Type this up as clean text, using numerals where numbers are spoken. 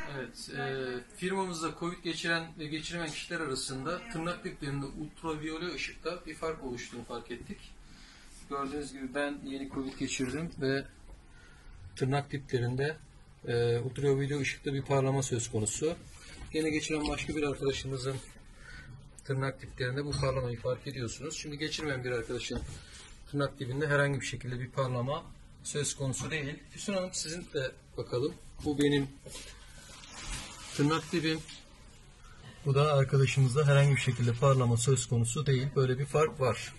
Evet, firmamızda COVID geçiren ve geçiremeyen kişiler arasında tırnak diplerinde ultraviyole ışıkta bir fark oluştuğunu fark ettik. Gördüğünüz gibi ben yeni COVID geçirdim ve tırnak diplerinde ultraviyole ışıkta bir parlama söz konusu. Yeni geçiren başka bir arkadaşımızın tırnak diplerinde bu parlamayı fark ediyorsunuz. Şimdi geçirmeyen bir arkadaşın tırnak dibinde herhangi bir şekilde bir parlama söz konusu değil. Füsun Hanım, sizin de bakalım. Bu benim tırnak dibim. Bu da arkadaşımızda herhangi bir şekilde parlama söz konusu değil. Böyle bir fark var.